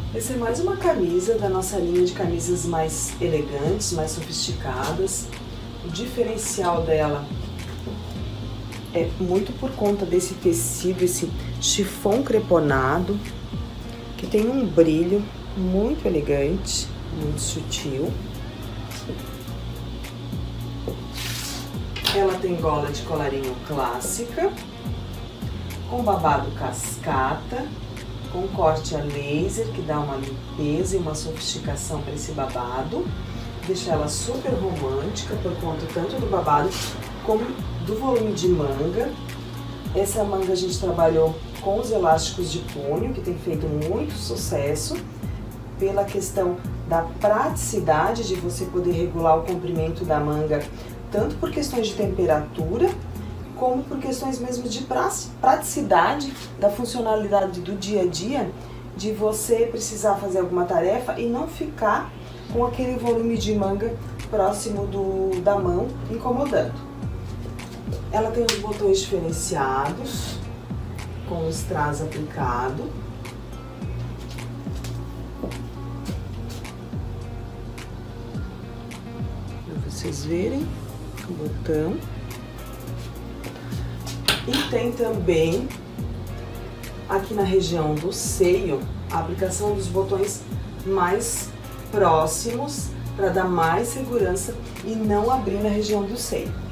Essa é mais uma camisa da nossa linha de camisas mais elegantes, mais sofisticadas. O diferencial dela é muito por conta desse tecido, esse chifon creponado, que tem um brilho muito elegante, muito sutil. Ela tem gola de colarinho clássica, com babado cascata, com corte a laser, que dá uma limpeza e uma sofisticação para esse babado. Deixa ela super romântica por conta tanto do babado como do volume de manga. Essa manga a gente trabalhou com os elásticos de punho, que tem feito muito sucesso, pela questão da praticidade de você poder regular o comprimento da manga, tanto por questões de temperatura, como por questões mesmo de praticidade da funcionalidade do dia a dia, de você precisar fazer alguma tarefa e não ficar com aquele volume de manga próximo da mão, incomodando. Ela tem os botões diferenciados, com o strass aplicado. Para vocês verem o botão. E tem também, aqui na região do seio, a aplicação dos botões mais próximos, para dar mais segurança e não abrir na região do seio.